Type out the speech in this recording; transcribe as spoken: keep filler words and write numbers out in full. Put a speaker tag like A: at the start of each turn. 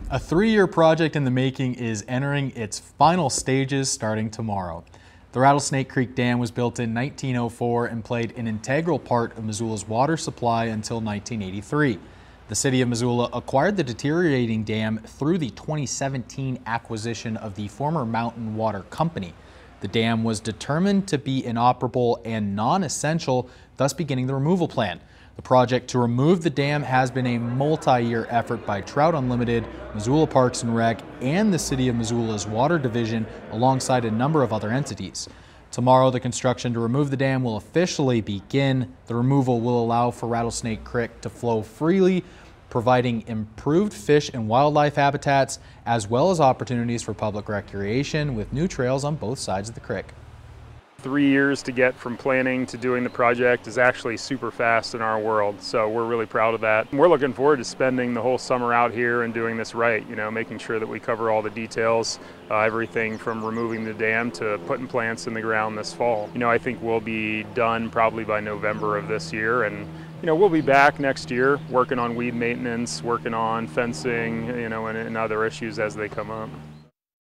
A: A three-year project in the making is entering its final stages starting tomorrow. The Rattlesnake Creek Dam was built in nineteen oh four and played an integral part of Missoula's water supply until nineteen eighty-three. The city of Missoula acquired the deteriorating dam through the twenty seventeen acquisition of the former Mountain Water Company. The dam was determined to be inoperable and non-essential, thus beginning the removal plan. The project to remove the dam has been a multi-year effort by Trout Unlimited, Missoula Parks and Rec, and the City of Missoula's Water Division, alongside a number of other entities. Tomorrow, the construction to remove the dam will officially begin. The removal will allow for Rattlesnake Creek to flow freely, providing improved fish and wildlife habitats, as well as opportunities for public recreation with new trails on both sides of the creek.
B: Three years to get from planning to doing the project is actually super fast in our world, so we're really proud of that. We're looking forward to spending the whole summer out here and doing this right, you know, making sure that we cover all the details, uh, everything from removing the dam to putting plants in the ground this fall. You know, I think we'll be done probably by November of this year, and you know, we'll be back next year working on weed maintenance, working on fencing, you know, and, and other issues as they come up.